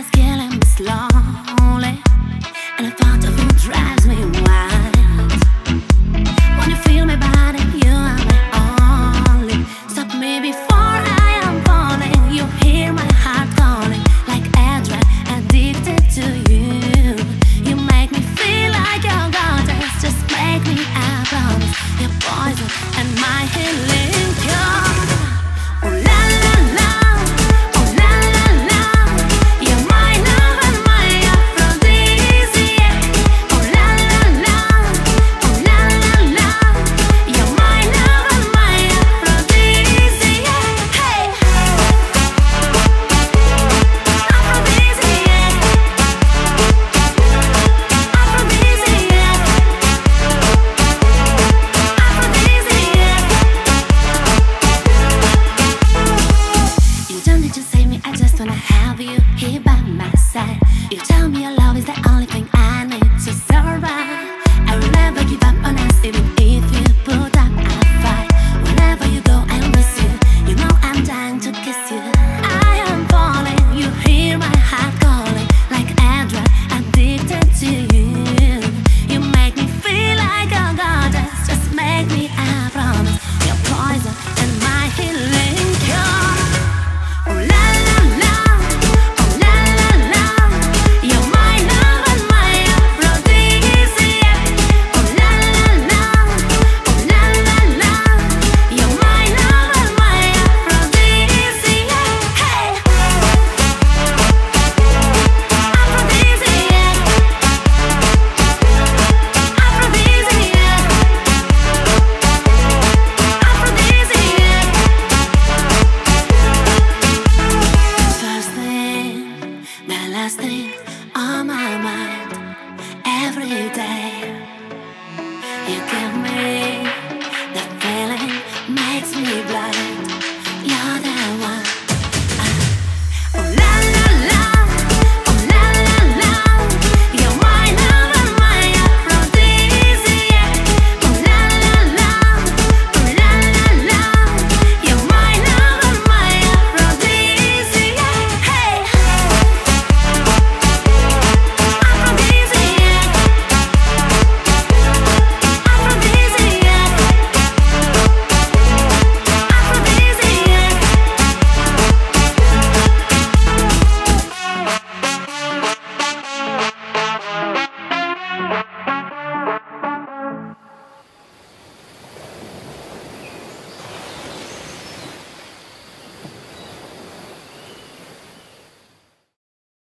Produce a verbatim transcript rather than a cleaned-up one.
is killing me slowly, and the thought of you drives me wild. When you feel my body, you are my only. Stop me before I am falling. You hear my heart calling, like a drug addicted to you. You make me feel like you're goddess. Just make me a promise. You're poison and my healing cure. Oh la la la, oh la la la. You're my love and my aphrodisiac. Oh la la la, oh la la la. You're my love and my aphrodisiac. Hey, aphrodisiac, aphrodisiac, aphrodisiac. You don't need to save me, I just wanna have you here by my side. You tell me your love is the only thing I need to survive. I will never give up on us, even if you put up a fight. Wherever you go, I'll miss you. You know I'm dying to kiss you. I am falling, you hear my heart calling, like a drug addicted to you. You make me feel like a goddess. Just make me a promise. You're poison and my healing cure. Oh la la la, oh la la la. You're my love and my aphrodisiac. Oh la la la, oh la la la. You're my love and my aphrodisiac. Hey, aphrodisiac, aphrodisiac, aphrodisiac. First thing, the last thing on my mind every day.